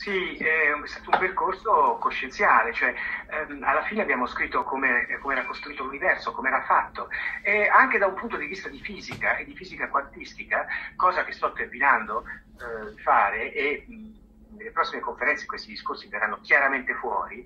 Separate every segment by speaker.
Speaker 1: Sì, è stato un percorso coscienziale, cioè alla fine abbiamo scritto come era costruito l'universo, come era fatto, e anche da un punto di vista di fisica e di fisica quantistica, cosa che sto terminando di fare e nelle prossime conferenze questi discorsi verranno chiaramente fuori,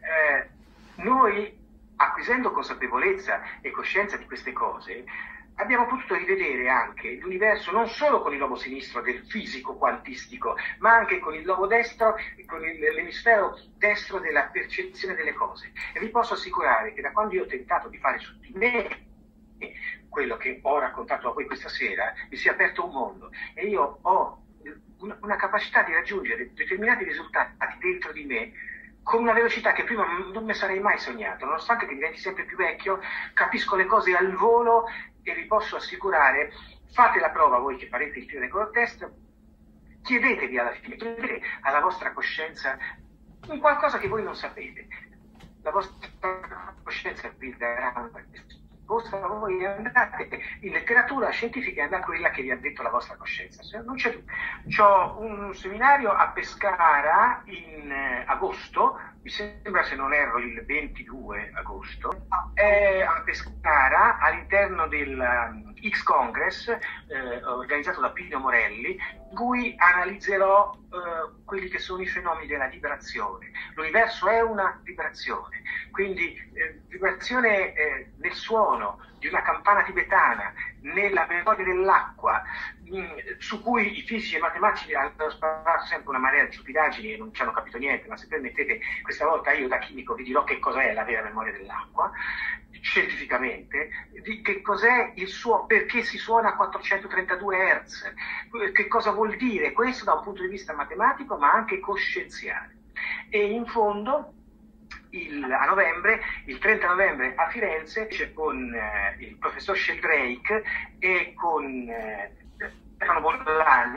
Speaker 1: noi acquisendo consapevolezza e coscienza di queste cose, abbiamo potuto rivedere anche l'universo non solo con il lobo sinistro del fisico quantistico, ma anche con il lobo destro, con l'emisfero destro della percezione delle cose. E vi posso assicurare che da quando io ho tentato di fare su di me quello che ho raccontato a voi questa sera, mi si è aperto un mondo e io ho una capacità di raggiungere determinati risultati dentro di me con una velocità che prima non mi sarei mai sognato, nonostante che diventi sempre più vecchio, capisco le cose al volo e vi posso assicurare, fate la prova voi che farete il Triangle Test, chiedetevi alla fine, chiedete alla vostra coscienza un qualcosa che voi non sapete. La vostra coscienza vi darà una risposta, voi andate in letteratura scientifica e andate a quella che vi ha detto la vostra coscienza. Non c'è dubbio. C'ho un seminario a Pescara in agosto, mi sembra, se non erro, il 22 agosto, a Pescara all'interno del X Congress organizzato da Pino Morelli, in cui analizzerò quelli che sono i fenomeni della vibrazione. L'universo è una vibrazione, quindi vibrazione nel suono di una campana tibetana, nella memoria dell'acqua, su cui i fisici e i matematici hanno sparato sempre una marea di stupidaggini e non ci hanno capito niente, ma se permettete questa volta io da chimico vi dirò che cos'è la vera memoria dell'acqua, scientificamente, di che cos'è il suono, perché si suona a 432 Hz, che cosa vuol dire questo da un punto di vista matematico ma anche coscienziale. E in fondo a novembre, il 30 novembre a Firenze, c'è con il professor Sheldrake e con Stefano Bollani,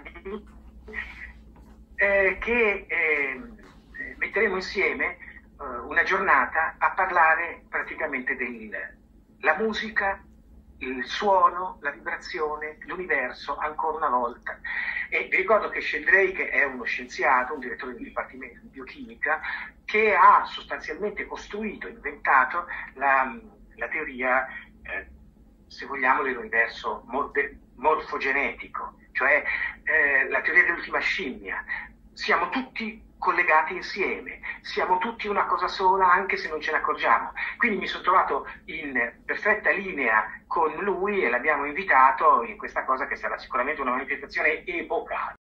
Speaker 1: che metteremo insieme una giornata a parlare praticamente della musica, il suono, la vibrazione, l'universo, ancora una volta. E vi ricordo che Sheldrake è uno scienziato, un direttore del Dipartimento di Biochimica, che ha sostanzialmente costruito, inventato la teoria, se vogliamo, dell'universo morfogenetico, cioè la teoria dell'ultima scimmia. Siamo tutti collegati insieme, siamo tutti una cosa sola anche se non ce ne accorgiamo. Quindi mi sono trovato in perfetta linea con lui e l'abbiamo invitato in questa cosa che sarà sicuramente una manifestazione epocale.